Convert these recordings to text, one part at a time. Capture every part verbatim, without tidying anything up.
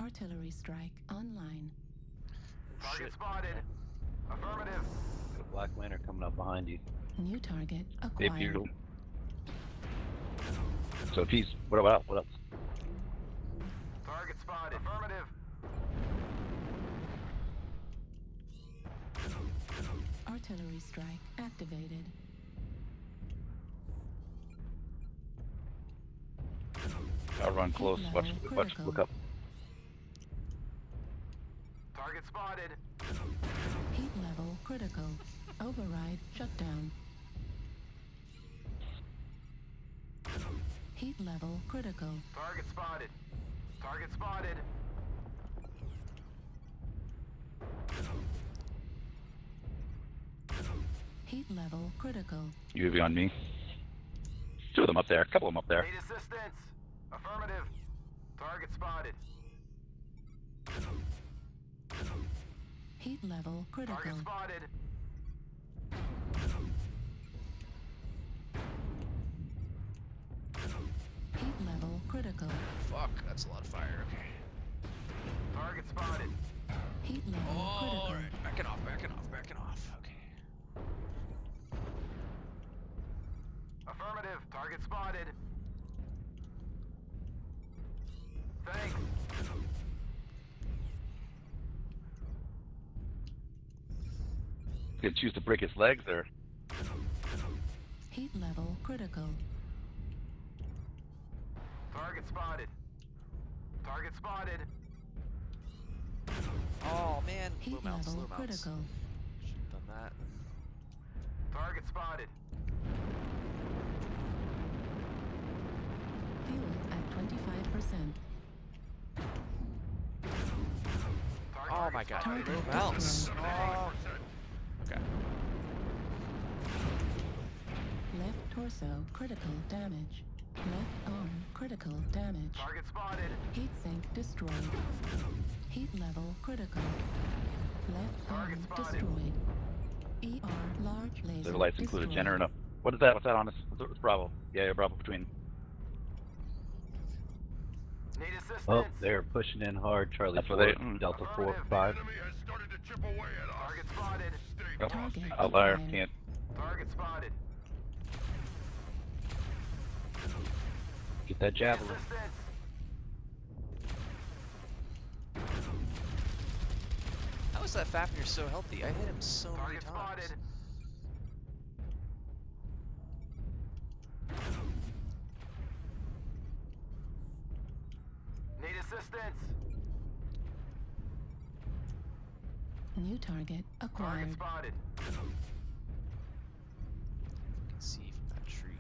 Artillery strike online. Oh, Target shit. spotted. Affirmative. Got a black lantern coming up behind you. New target Hey, acquired. Beardle. So peace. What about what else? Target spotted. Affirmative. Artillery strike activated. I'll run close. Watch, watch, look up. Target spotted. Heat level critical. Override shutdown. Heat level critical. Target spotted. Target spotted. Heat level critical. U A V on me. Two of them up there. A couple of them up there. Need assistance. Affirmative. Target spotted. Heat level critical. Target spotted. Heat level critical. Fuck, that's a lot of fire. Okay. Target spotted. Heat level Oh, critical. alright. Backing off, backing off, backing off. Okay. Affirmative. Target spotted. Thanks. Did choose to break his legs or? Heat level critical. Target spotted. Target spotted. Oh man, Heat low mounts, level low mounts. critical. Should've done that. Target spotted. Fuel at twenty-five percent. Oh my god, Target low destroyed. mounts. Oh. Okay. Left torso critical damage. Left arm critical damage. Target spotted. Heat sink destroyed. Heat level critical. Left Target arm spotted. destroyed. E R large laser The lights include a destroyed. generator. Up. What is that? What's that on us? What's Bravo? Yeah, yeah, Bravo between. Need assistance. Oh, they're pushing in hard. Charlie That's four, what they, mm. Delta four, Affirmative. five. Enemy has started to chip away at us. Target spotted. Stay Oh, Target outlier. acquired. Can't. Target spotted. Get that Need javelin. assistance. How is that Fafnir so healthy? I hit him so many Target times. spotted. Need assistance. New target Target acquired. spotted. I can see from that tree.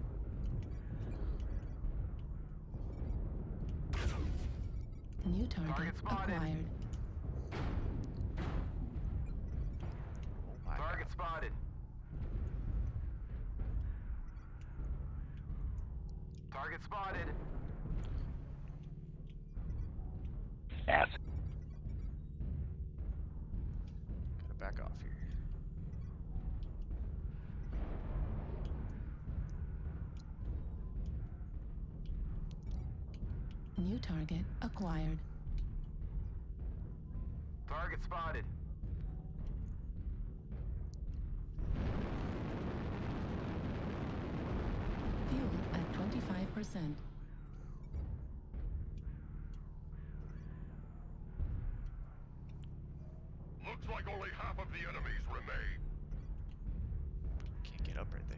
New target Target spotted. acquired. Oh my Target god. spotted. Target spotted. Ass. Gotta back off here. New target acquired. Target spotted. Fuel at twenty-five percent. Looks like only half of the enemies remain. Can't get up right there.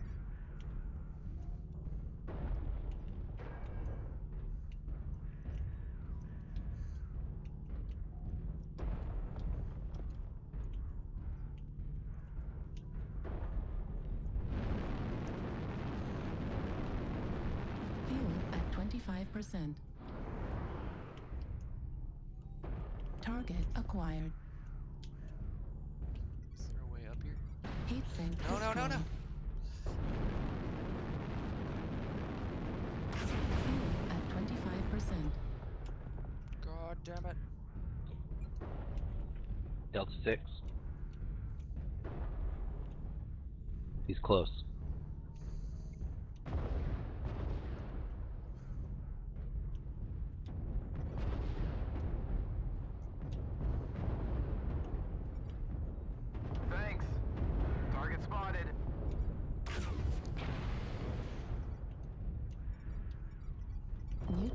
Fuel at twenty-five percent. Target acquired. Is there a way up here? Heat sink No, no, no, no. destroyed. Fuel at twenty-five percent. God damn it. Delta six. He's close.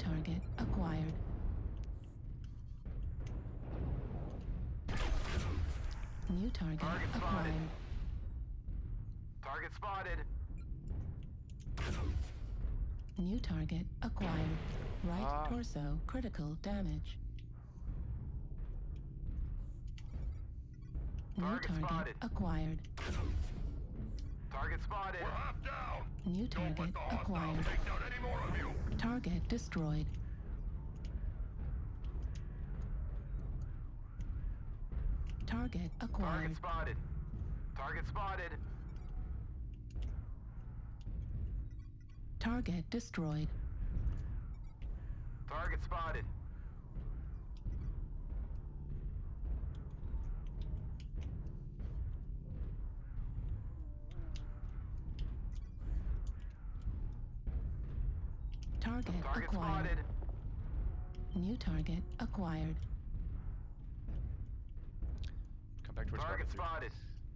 target acquired. New target, Target spotted. acquired. Target spotted. New target acquired. Right Ah. torso critical damage. New Target target spotted. acquired. Target spotted. We're half down. New Don't let target the hostiles acquired. take down any more of you. Target destroyed. Target acquired. Target spotted. Target spotted. Target destroyed. Target spotted. Target Target acquired. spotted. New target acquired. Come back towards Target Bravo spotted.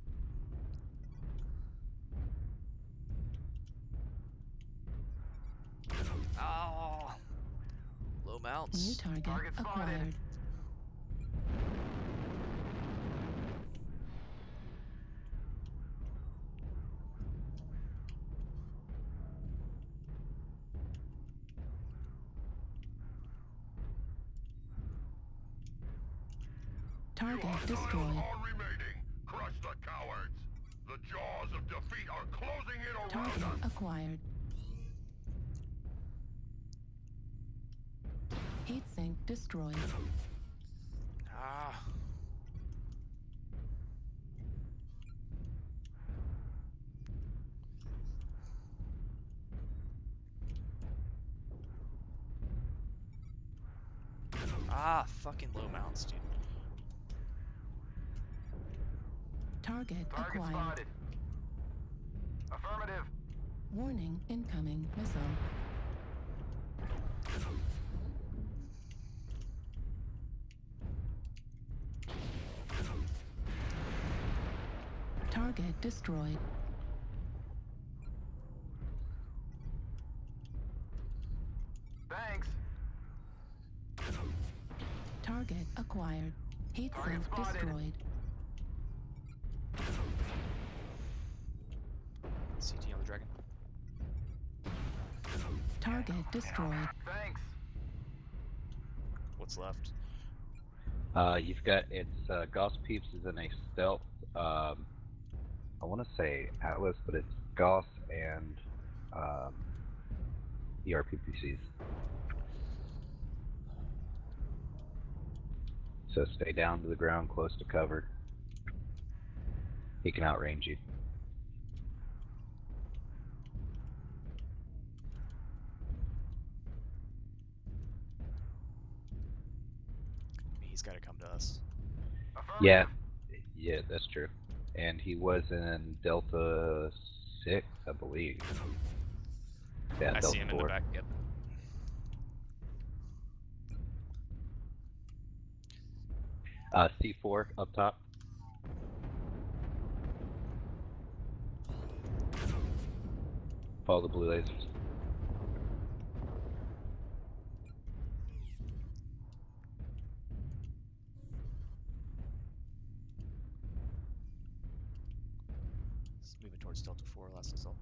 three. Oh. Low mounts. New target Target spotted. acquired. You Target hostiles destroyed. are remaining. Crush the cowards. The jaws of defeat are closing in around Target us. acquired. Heat sink destroyed. Ah. Ah, fucking low mounts, dude. Target Target acquired. spotted. Affirmative. Warning, incoming missile. Target destroyed. Thanks. Target acquired. Heat Target sink spotted. destroyed. C T on the dragon. Target destroyed. Thanks. What's left? Uh, you've got it's uh, Gauss Peeps is in a stealth. Um, I want to say Atlas, but it's Gauss and um, E R P P Cs. So stay down to the ground, close to cover. He can outrange you. I mean, he's got to come to us. Affirmative. Yeah, yeah, that's true. And he was in Delta Six, I believe. Yeah, I Delta see him in the Four. back. Yep. Uh, C four up top. Follow the blue lasers. He's moving towards Delta four, last assault.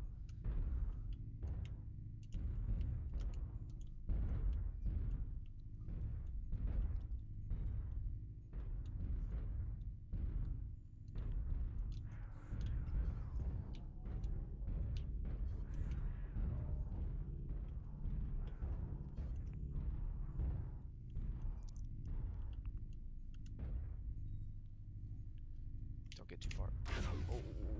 Don't get too far. Oh.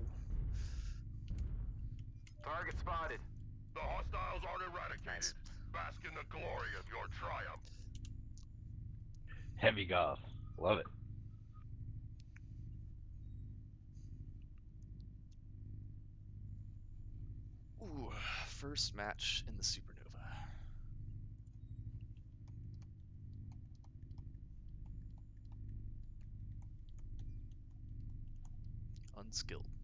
Target spotted. The hostiles aren't eradicated. Nice. Bask in the glory of your triumph. Heavy Gauss. Love it. Ooh, first match in the Supernova. Unskilled.